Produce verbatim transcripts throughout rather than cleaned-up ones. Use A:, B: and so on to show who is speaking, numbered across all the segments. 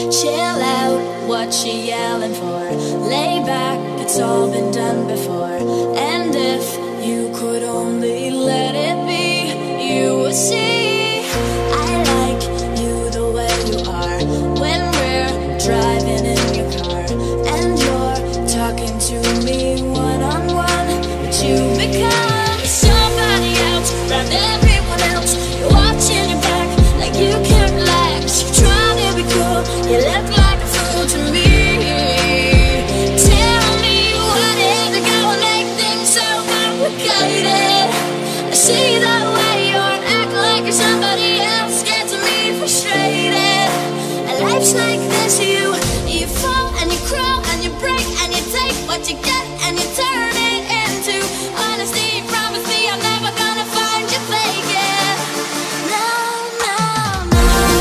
A: Chill out, what you yelling for? Lay back, it's all been done before. And if you could only let it be, you would see I like you the way you are. When we're driving in your car and you're talking to me one-on-one, but you become somebody else around everyone else. You're watching your back like you can't relax. You try to be cool, you look like a fool to me. Tell me what is it gonna make things so complicated? I see the way you're acting like you're somebody else, gets me frustrated. And life's like this, you you fall and you crawl and you break and you take what you get and you turn it into honesty. You promise me I'm never gonna find you faking. No, no, no.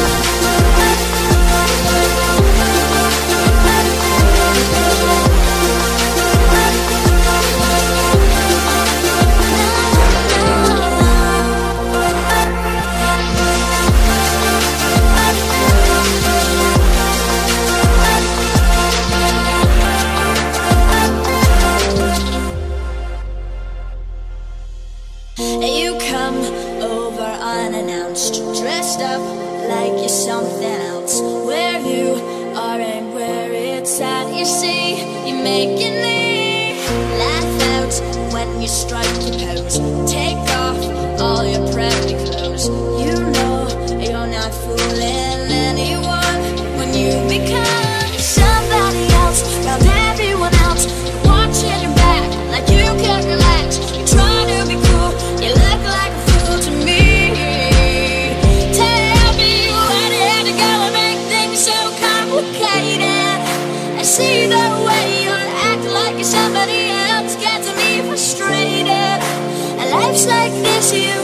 A: You come over unannounced, dressed up like you're something else. Where you are and where it's at, you see, you make your knee laugh out when you strike your pose. Take off all your preppy clothes. You know you're not fooling anyone when you become somebody else around everyone else. You're watching your back like you can't relax. You try to be cool, you look like a fool to me. Tell me what is it gonna make things so complicated? I see the way you're acting like you're somebody else, gets me frustrated. And life's like this, you